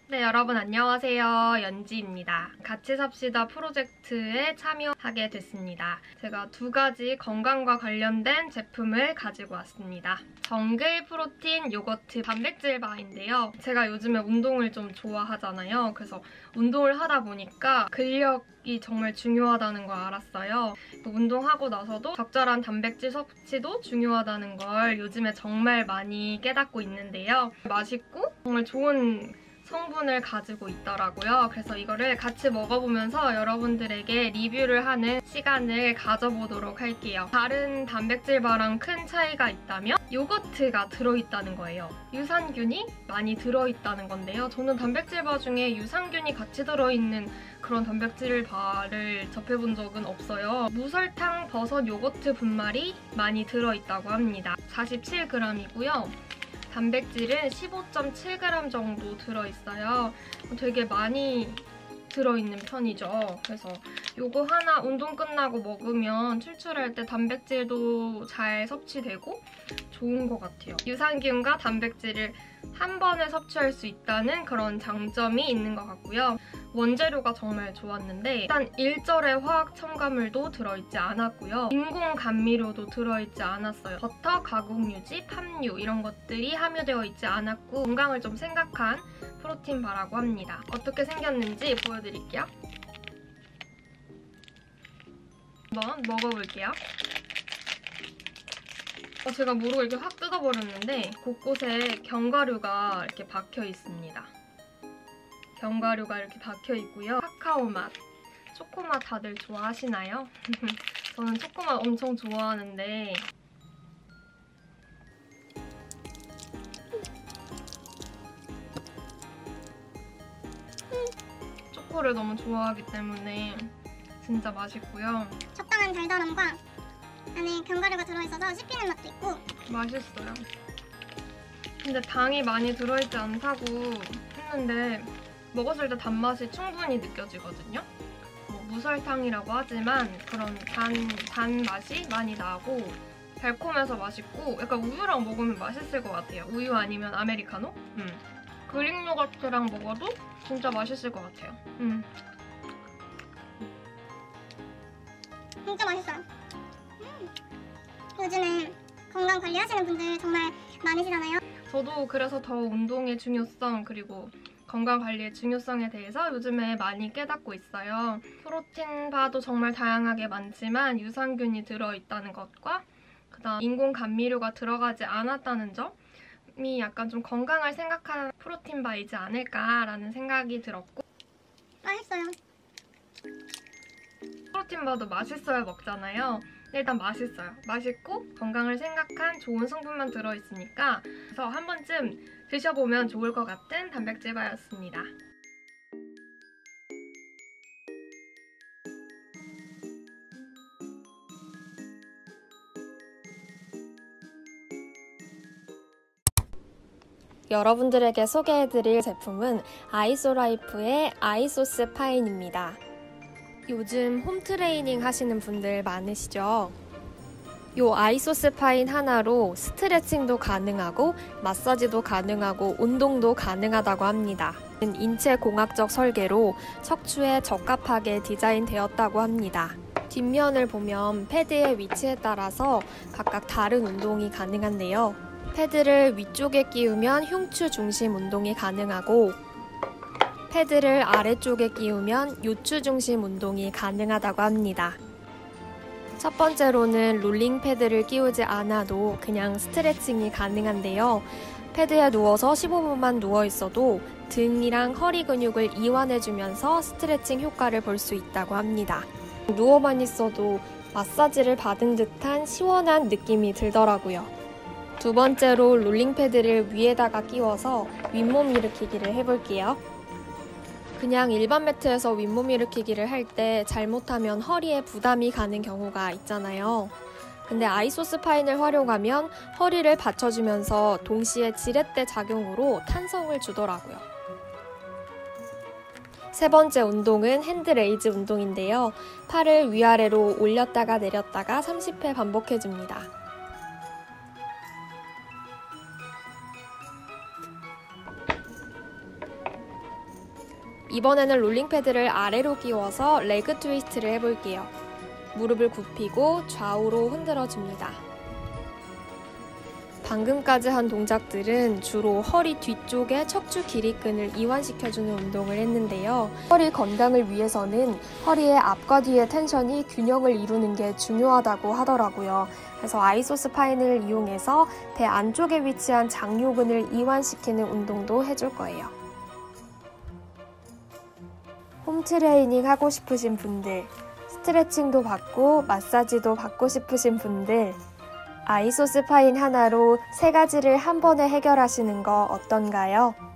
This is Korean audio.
네, 여러분 안녕하세요. 연지입니다. 같이 삽시다 프로젝트에 참여하게 됐습니다. 제가 두 가지 건강과 관련된 제품을 가지고 왔습니다. 정글 프로틴 요거트 단백질 바인데요. 제가 요즘에 운동을 좀 좋아하잖아요. 그래서 운동을 하다 보니까 근력이 정말 중요하다는 걸 알았어요. 운동하고 나서도 적절한 단백질 섭취도 중요하다는 걸 요즘에 정말 많이 깨닫고 있는데요. 맛있고 정말 좋은 성분을 가지고 있더라고요. 그래서 이거를 같이 먹어보면서 여러분들에게 리뷰를 하는 시간을 가져보도록 할게요. 다른 단백질 바랑 큰 차이가 있다면 요거트가 들어있다는 거예요. 유산균이 많이 들어있다는 건데요. 저는 단백질 바 중에 유산균이 같이 들어있는 그런 단백질 바를 접해본 적은 없어요. 무설탕 버섯 요거트 분말이 많이 들어있다고 합니다. 47g이고요. 단백질은 15.7g 정도 들어있어요. 되게 많이 들어있는 편이죠. 그래서 요거 하나 운동 끝나고 먹으면 출출할 때 단백질도 잘 섭취되고 좋은 것 같아요. 유산균과 단백질을 한 번에 섭취할 수 있다는 그런 장점이 있는 것 같고요. 원재료가 정말 좋았는데 일단 일절의 화학 첨가물도 들어있지 않았고요. 인공 감미료도 들어있지 않았어요. 버터, 가공유지, 팜유 이런 것들이 함유되어 있지 않았고 건강을 좀 생각한 프로틴 바라고 합니다. 어떻게 생겼는지 보여드릴게요. 한번 먹어볼게요. 제가 모르고 이렇게 확 뜯어버렸는데 곳곳에 견과류가 이렇게 박혀 있습니다. 견과류가 이렇게 박혀 있고요. 카카오 맛, 초코맛 다들 좋아하시나요? 저는 초코맛 엄청 좋아하는데 초코를 너무 좋아하기 때문에 진짜 맛있고요. 적당한 달달함과 안에 견과류가 들어있어서 씹히는 맛도 있고 맛있어요. 근데 당이 많이 들어있지 않다고 했는데 먹었을 때 단맛이 충분히 느껴지거든요. 무설탕이라고 하지만 그런 단 맛이 많이 나고 달콤해서 맛있고 약간 우유랑 먹으면 맛있을 것 같아요. 우유 아니면 아메리카노? 그릭 요거트랑 먹어도 진짜 맛있을 것 같아요. 진짜 맛있어요. 요즘에 건강 관리하시는 분들 정말 많으시잖아요. 저도 그래서 더 운동의 중요성 그리고 건강 관리의 중요성에 대해서 요즘에 많이 깨닫고 있어요. 프로틴 바도 정말 다양하게 많지만 유산균이 들어있다는 것과 그다음 인공 감미료가 들어가지 않았다는 점이 약간 좀 건강을 생각하는 프로틴 바이지 않을까라는 생각이 들었고 맛있어요. 프로틴 바도 맛있어야 먹잖아요. 일단 맛있어요. 맛있고 건강을 생각한 좋은 성분만 들어있으니까 그래서 한 번쯤 드셔보면 좋을 것 같은 단백질 바였습니다. 여러분들에게 소개해드릴 제품은 아이소라이프의 아이소스 파인입니다. 요즘 홈트레이닝 하시는 분들 많으시죠? 요 아이소스 파인 하나로 스트레칭도 가능하고 마사지도 가능하고 운동도 가능하다고 합니다. 인체 공학적 설계로 척추에 적합하게 디자인되었다고 합니다. 뒷면을 보면 패드의 위치에 따라서 각각 다른 운동이 가능한데요. 패드를 위쪽에 끼우면 흉추 중심 운동이 가능하고 패드를 아래쪽에 끼우면 요추 중심 운동이 가능하다고 합니다. 첫 번째로는 롤링 패드를 끼우지 않아도 그냥 스트레칭이 가능한데요. 패드에 누워서 15분만 누워 있어도 등이랑 허리 근육을 이완해주면서 스트레칭 효과를 볼 수 있다고 합니다. 누워만 있어도 마사지를 받은 듯한 시원한 느낌이 들더라고요. 두 번째로 롤링 패드를 위에다가 끼워서 윗몸 일으키기를 해볼게요. 그냥 일반 매트에서 윗몸 일으키기를 할 때 잘못하면 허리에 부담이 가는 경우가 있잖아요. 근데 아이소스 파인을 활용하면 허리를 받쳐주면서 동시에 지렛대 작용으로 탄성을 주더라고요. 세 번째 운동은 핸드레이즈 운동인데요. 팔을 위아래로 올렸다가 내렸다가 30회 반복해줍니다. 이번에는 롤링 패드를 아래로 끼워서 레그 트위스트를 해볼게요. 무릎을 굽히고 좌우로 흔들어줍니다. 방금까지 한 동작들은 주로 허리 뒤쪽의 척추 길이끈을 이완시켜주는 운동을 했는데요. 허리 건강을 위해서는 허리의 앞과 뒤의 텐션이 균형을 이루는 게 중요하다고 하더라고요. 그래서 아이소스파인을 이용해서 배 안쪽에 위치한 장요근을 이완시키는 운동도 해줄 거예요. 홈트레이닝 하고 싶으신 분들, 스트레칭도 받고 마사지도 받고 싶으신 분들, 아이소스파인 하나로 3가지를 한 번에 해결하시는 거 어떤가요?